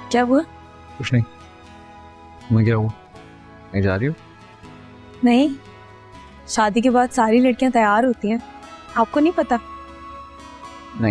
क्या हुआ? कुछ नहीं। तुम्हें क्या हुआ? नहीं जा रही हो? नहीं, शादी के बाद सारी लड़कियां तैयार होती हैं, आपको नहीं पता? नहीं।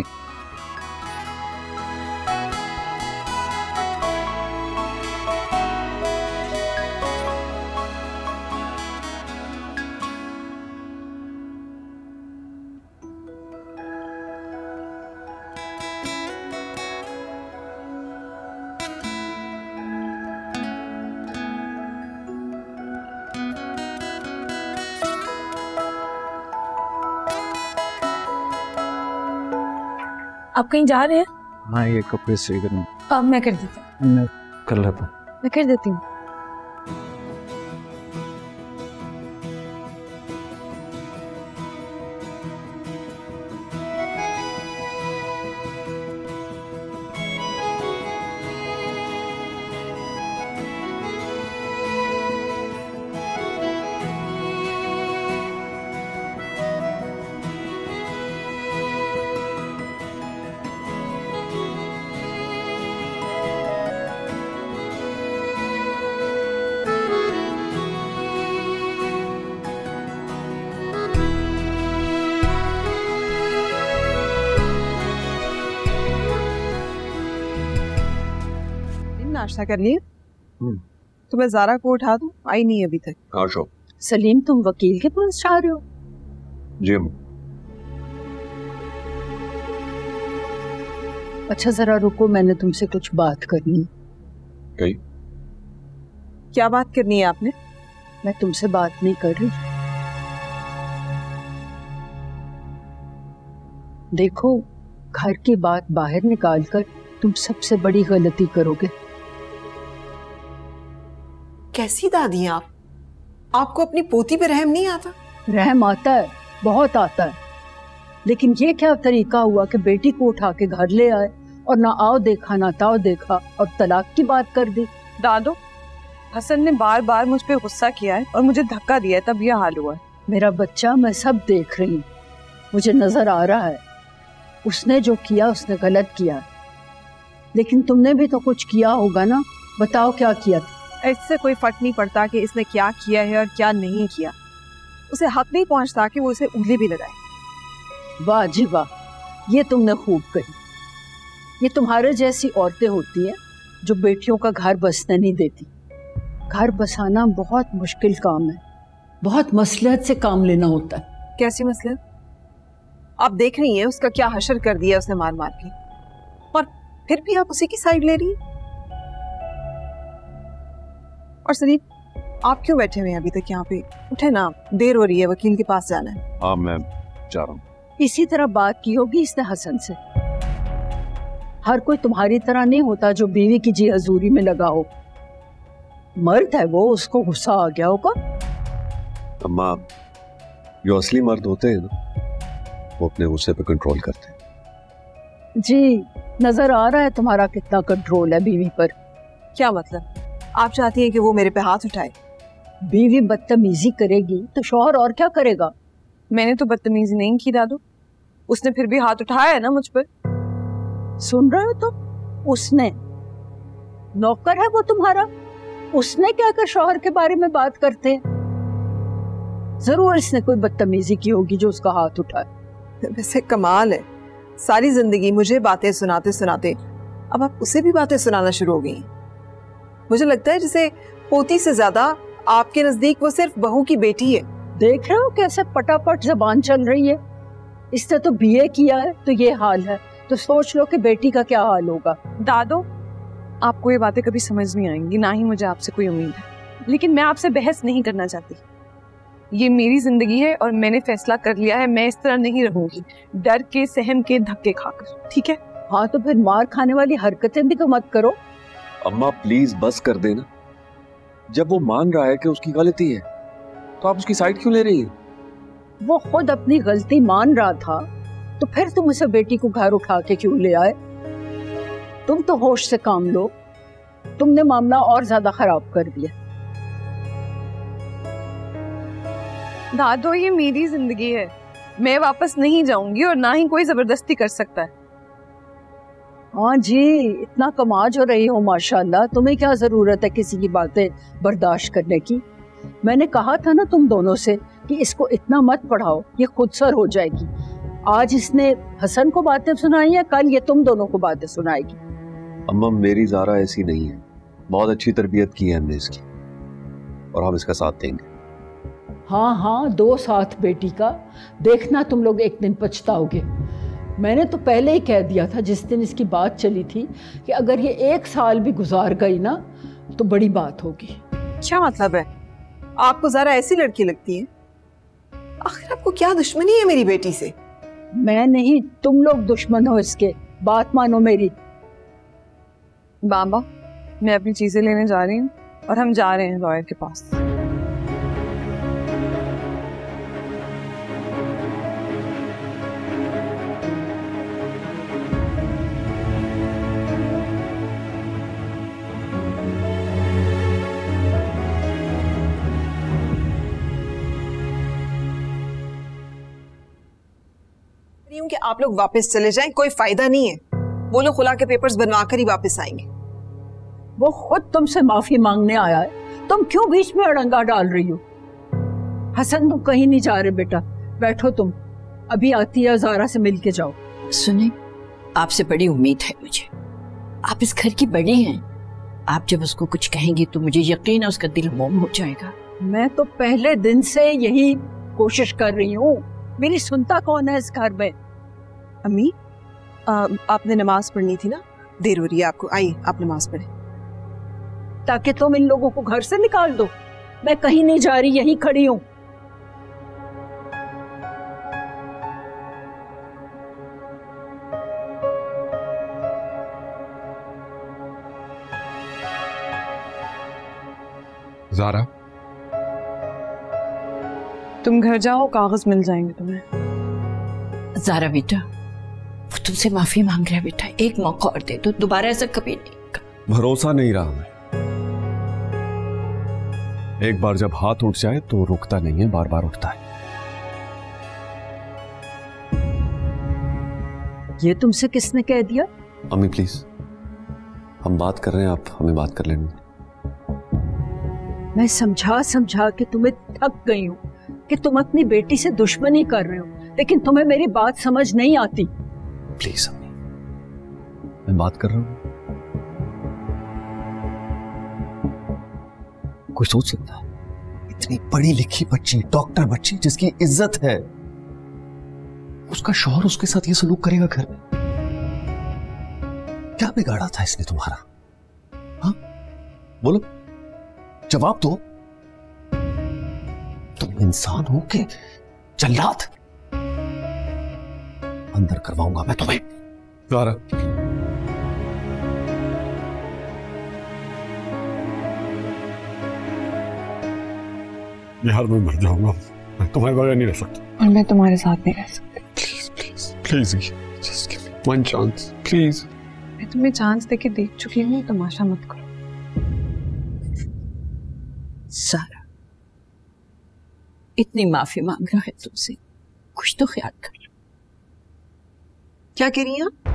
आप कहीं जा रहे हैं? हाँ, ये कपड़े सही करना। अब मैं कर देती हूँ। मैं कर लेता हूँ। मैं कर देती हूँ। नाश्ता कर लिए? तो मैं ज़ारा को उठा दूं? आई नहीं अभी तक। हाँ शो। सलीम, तुम वकील के पास जा रहे हो? जी। अच्छा जरा रुको, मैंने तुमसे कुछ बात करनी। कही? क्या बात करनी है आपने? मैं तुमसे बात नहीं कर रही। देखो, घर की बात बाहर निकालकर तुम सबसे बड़ी गलती करोगे। कैसी दादी हैं आप? आपको अपनी पोती पे रहम नहीं आता? रहम आता है, बहुत आता है, लेकिन ये क्या तरीका हुआ कि बेटी को उठा के घर ले आए और ना आओ देखा ना ताओ देखा और तलाक की बात कर दी। दादो, हसन ने बार बार मुझ पे गुस्सा किया है और मुझे धक्का दिया है, तब यह हाल हुआ है। मेरा बच्चा, मैं सब देख रही हूँ, मुझे नजर आ रहा है उसने जो किया उसने गलत किया, लेकिन तुमने भी तो कुछ किया होगा ना। बताओ क्या किया था? इससे कोई फर्क नहीं पड़ता कि इसने क्या किया है और क्या नहीं किया। उसे हक नहीं पहुंचता कि वो उसे उंगली भी लगाए। वाह जी वाह, ये तुमने खूब कही। ये तुम्हारे जैसी औरतें होती हैं जो बेटियों का घर बसने नहीं देती। घर बसाना बहुत मुश्किल काम है, बहुत मसलहत से काम लेना होता है। कैसी मसलहत? आप देख रही हैं उसका क्या हशर कर दिया उसने मार मार के, और फिर भी आप उसी की साइड ले रही हैं। और सलीम, आप क्यों बैठे हुए हैं अभी तक यहाँ पे? उठे ना, देर हो रही है, वकील के पास जाना है। हाँ, मैं जा रहा हूँ। इसी तरह बात की होगी इसने हसन से। हर कोई तुम्हारी तरह नहीं होता जो बीवी की जी हजूरी में लगा हो। मर्द है वो, उसको गुस्सा आ गया होगा। अम्मा, जो असली मर्द होते हैं ना, वो अपने गुस्से पे कंट्रोल करते हैं। जी, नजर आ रहा है तुम्हारा कितना कंट्रोल है बीवी पर। क्या मतलब? आप चाहती हैं कि वो मेरे पे हाथ उठाए? बीवी बदतमीजी करेगी तो शौहर और क्या करेगा? मैंने तो बदतमीजी नहीं की दादू, उसने फिर भी हाथ उठाया है ना मुझ पर। सुन रहे हो तो? उसने, नौकर है वो तुम्हारा, उसने क्या कर शौहर के बारे में बात करते हैं? जरूर इसने कोई बदतमीजी की होगी जो उसका हाथ उठाए। वैसे कमाल है, सारी जिंदगी मुझे बातें सुनाते सुनाते अब आप उसे भी बातें सुनाना शुरू हो गई। मुझे लगता है जैसे पोती से ज्यादा आपके नजदीक वो सिर्फ बहू की बेटी है। देख रहे हो कैसे पटापट जबान चल रही है? इसने तो बीए किया है तो ये हाल है, तो सोच लो कि बेटी का क्या हाल होगा। दादो, आपको ये बातें कभी समझ नहीं आएंगी, ना ही मुझे आपसे कोई उम्मीद है, लेकिन मैं आपसे बहस नहीं करना चाहती। ये मेरी जिंदगी है और मैंने फैसला कर लिया है, मैं इस तरह नहीं रहूंगी डर के, सहम के, धक्के खाकर। ठीक है? हाँ, तो फिर मार खाने वाली हरकतें भी तो मत करो। अम्मा प्लीज बस कर देना। जब वो मान रहा है कि उसकी गलती है तो आप उसकी साइड क्यों ले रही हैं? वो खुद अपनी गलती मान रहा था तो फिर तुम उसे बेटी को घर उठा के क्यों ले आए? तुम तो होश से काम लो, तुमने मामला और ज्यादा खराब कर दिया। दादो, ये मेरी जिंदगी है, मैं वापस नहीं जाऊंगी और ना ही कोई जबरदस्ती कर सकता है। हाँ जी, इतना कमा जो रही हो माशाल्लाह, तुम्हें क्या जरूरत है किसी की बातें बर्दाश्त करने की। मैंने कहा था ना तुम दोनों से कि इसको इतना मत पढ़ाओ, ये खुदसर हो जाएगी। आज इसने हसन को बातें सुनाई है, कल ये तुम दोनों को बातें सुनाएगी। अम्मा मेरी ज़ारा ऐसी नहीं है, बहुत अच्छी तरबियत की है हमने इसकी और हम इसका साथ देंगे। हाँ हाँ, 2 साथ बेटी का, देखना तुम लोग एक दिन पछताओगे। मैंने तो पहले ही कह दिया था जिस दिन इसकी बात चली थी कि अगर ये 1 साल भी गुजार गई ना तो बड़ी बात होगी। क्या मतलब है? आपको ज़रा ऐसी लड़की लगती है? आखिर आपको क्या दुश्मनी है मेरी बेटी से? मैं नहीं, तुम लोग दुश्मन हो इसके, बात मानो मेरी। बाबा, मैं अपनी चीजें लेने जा रही हूँ और हम जा रहे हैं लॉयर के पास। कि आप लोग वापस चले जाएं, कोई फायदा नहीं है। वो लोग खुला के पेपर्स बनवा कर ही वापस आएंगे। वो खुद तुमसे माफी मांगने आया है, तुम क्यों बीच में अड़ंगा डाल रही हो? हसन तुम कहीं नहीं जा रहे बेटा, बैठो तुम, अभी आती है ज़ारा से मिल के जाओ। सुने, आपसे बड़ी उम्मीद है मुझे, आप इस घर की बड़ी हैं। आप जब उसको कुछ कहेंगी तो मुझे यकीन है उसका दिल मोम हो जाएगा। मैं तो पहले दिन से यही कोशिश कर रही हूँ, मेरी सुनता कौन है इस घर में? अम्मी, आपने नमाज पढ़नी थी ना, देर हो रही है आपको, आइए आप नमाज पढ़ें। ताकि तुम इन लोगों को घर से निकाल दो। मैं कहीं नहीं जा रही, यहीं खड़ी हूँ। ज़ारा, तुम घर जाओ, कागज मिल जाएंगे तुम्हें। ज़ारा बेटा, वो तुमसे माफी मांग रहा है बेटा, एक मौका और दे दो, दोबारा ऐसा कभी नहीं। भरोसा नहीं रहा हमें, एक बार जब हाथ उठ जाए तो रुकता नहीं है, बार बार उठता है। ये तुमसे किसने कह दिया? अम्मी प्लीज, हम बात कर रहे हैं, आप हमें बात कर लेने। मैं समझा समझा के तुम्हें थक गई हूँ कि तुम अपनी बेटी से दुश्मनी कर रहे हो, लेकिन तुम्हें मेरी बात समझ नहीं आती। प्लीज अम्मी, मैं बात कर रहा हूँ। कोई सोच सकता है इतनी पढ़ी लिखी बच्ची, डॉक्टर बच्ची जिसकी इज्जत है, उसका शौहर उसके साथ ये सलूक करेगा घर में? क्या बिगाड़ा था इसने तुम्हारा? हाँ बोलो, जवाब दो। तुम इंसान हो के जल्लाद? अंदर करवाऊंगा मैं तुम्हें। ज़ारा, यार मैं मर जाऊंगा, मैं तुम्हारे बगैर नहीं रह सकता। और मैं तुम्हारे साथ नहीं रह सकती। Please please please, just give me one chance please. मैं तुम्हें चांस देके देख चुकी हूँ, तमाशा मत करो। सारा इतनी माफी मांग रहा है तुमसे, कुछ तो ख्याल कर लो। क्या कह रही हैं आप?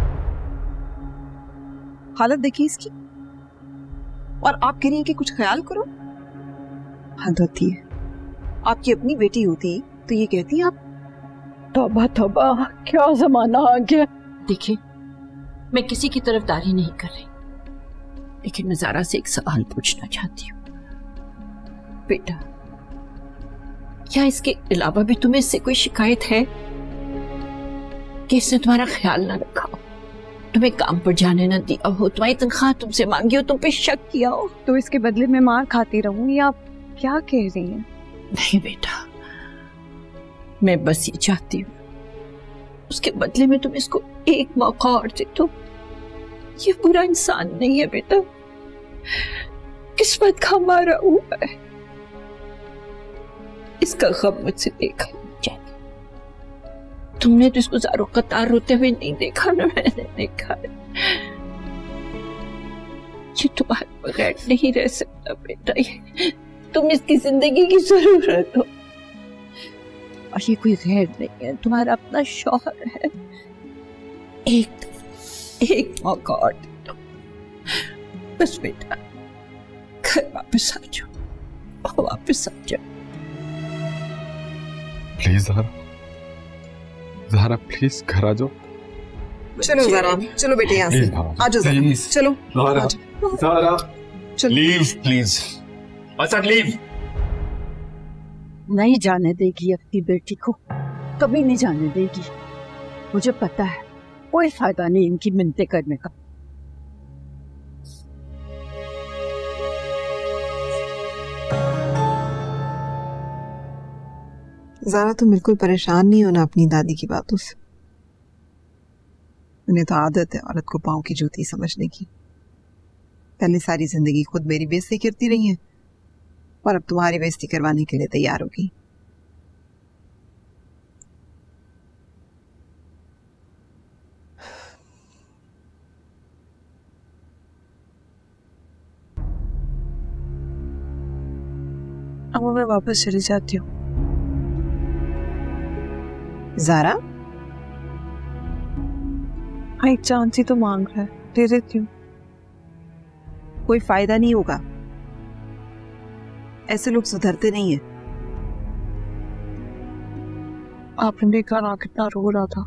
हालत देखिए इसकी, और आप कह रही हैं कि कुछ ख्याल करो? हद होती है, आपकी अपनी बेटी होती तो ये कहती आप? तौबा तौबा, क्या जमाना आ गया। देखिए, मैं किसी की तरफदारी नहीं कर रही, लेकिन मैं ज़ारा से एक सवाल पूछना चाहती हूँ। बेटा, क्या इसके अलावा भी तुम्हें इससे कोई शिकायत है कि इसने तुम्हारा ख्याल ना रखा हो, तुम्हें काम पर जाने ना दिया हो, तुम्हारी तनख्वाह तुमसे मांगी हो, तुम पे शक किया हो? तो इसके बदले में मार खाती रहूं, या आप क्या कह रही हैं? नहीं बेटा, मैं बस ये चाहती हूँ उसके बदले में तुम इसको एक मौका और दे दो। ये बुरा इंसान नहीं है बेटा, किस्मत का मारा हुआ है, इसका गम मुझसे देखा नहीं जाता। तुमने तो इसको ज़ारो कतार रोते हुए नहीं देखा ना, मैंने देखा। ये तुम्हारे बगैर नहीं रह सकता बेटा, ये तुम इसकी जिंदगी की जरूरत हो, और ये कोई गैर नहीं है, तुम्हारा अपना शौहर है। एक मौका और दे दो, बस बेटा घर वापस आ जाओ, वापस आ जाओ। प्लीज ज़हरा प्लीज घर आ जाओ। चलो ज़रा, चलो बेटे यहाँ से आ जाओ ज़रा, चलो ज़हरा चलो। Leave please. असद लीव। नहीं जाने देगी अपनी बेटी को, कभी नहीं जाने देगी। मुझे पता है कोई फायदा नहीं इनकी मिन्नतें करने का। ज़रा तुम बिल्कुल परेशान नहीं होना अपनी दादी की बातों से। उन्हें तो आदत है औरत को पाँव की जूती समझने की। पहले सारी जिंदगी खुद मेरी बेइज्जती करती रही है और अब तुम्हारी बेइज्जती करवाने के लिए तैयार होगी। अब मैं वापस चली जाती हूँ। ज़रा एक चांस ही तो मांग रहा है, दे देती हूँ। कोई फायदा नहीं होगा, ऐसे लोग सुधरते नहीं है। आपने देखा ना कितना रो रहा था।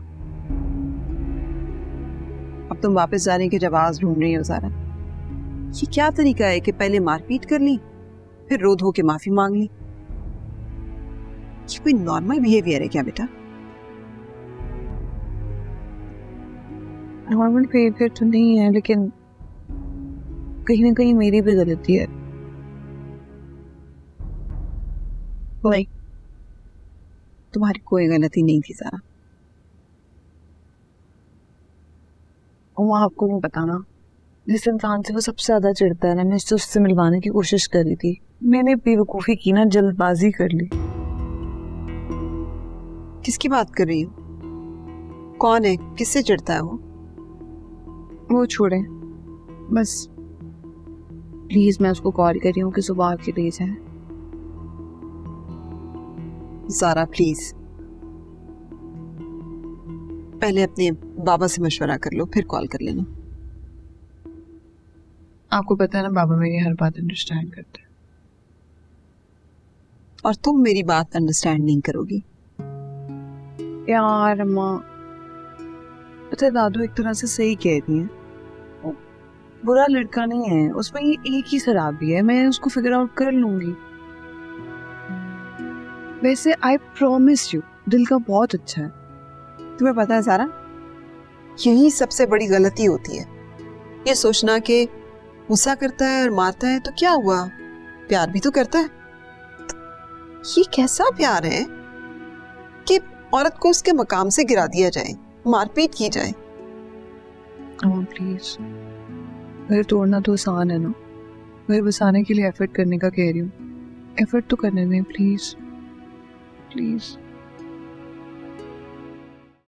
अब तुम वापस जाने के जवाब ढूंढ रही हो ज़रा। ये क्या तरीका है कि पहले मारपीट कर ली फिर रो धो के माफी मांग ली? ये कोई नॉर्मल बिहेवियर है क्या बेटा? नॉर्मल बिहेवियर तो नहीं है, लेकिन कहीं ना कहीं मेरी भी गलती है। नहीं, तुम्हारी कोई गलती नहीं थी ज़रा। वो आपको नहीं पता ना, जिस इंसान से वो सबसे ज्यादा चिढ़ता है ना, मैं उससे मिलवाने की कोशिश कर रही थी। मैंने बेवकूफी की ना, जल्दबाजी कर ली। किसकी बात कर रही हो? कौन है? किससे चिढ़ता है वो? वो छोड़े, बस प्लीज मैं उसको कॉल कर रही हूँ कि सुबह आके ले जाए। ज़रा प्लीज पहले अपने बाबा से मशवरा कर लो, फिर कॉल कर लेना। आपको पता है ना, बाबा मेरी हर बात अंडरस्टैंड करते हैं। और तुम मेरी बात अंडरस्टैंड नहीं करोगी। यार अम्मा, पता है दादू एक तरह से सही कह रही है। बुरा लड़का नहीं है, उसमें ये एक ही खराबी है, मैं उसको फिगर आउट कर लूंगी। वैसे आई प्रॉमिस यू, दिल का बहुत अच्छा है। तुम्हें पता है ज़रा, यही सबसे बड़ी गलती होती है, ये सोचना कि गुस्सा करता है और मारता है तो क्या हुआ, प्यार भी तो करता है। ये कैसा प्यार है कि औरत को उसके मकाम से गिरा दिया जाए, मारपीट की जाए। प्लीज, घर तोड़ना तो आसान है ना, घर बसाने के लिए एफर्ट करने का कह रही हूँ। एफर्ट तो करने दें प्लीज प्लीज।